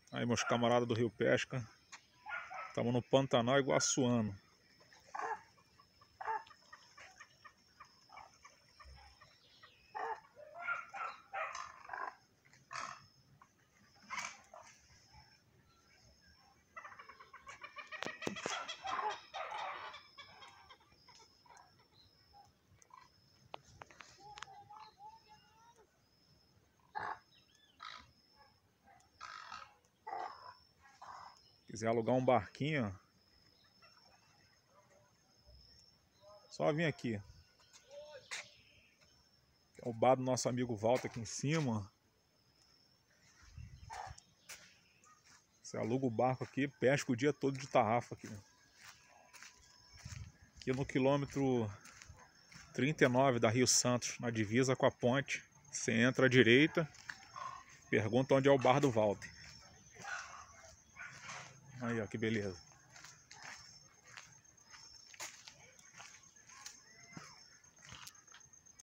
Aí, meus camaradas do Rio Pesca. Estamos no Pantanal Iguaçuano. Quiser alugar um barquinho, só vir aqui. É o bar do nosso amigo Walter aqui em cima. Você aluga o barco aqui, pesca o dia todo de tarrafa aqui. Aqui no quilômetro 39 da Rio Santos, na divisa com a ponte. Você entra à direita, pergunta onde é o bar do Walter. Aí, ó, que beleza.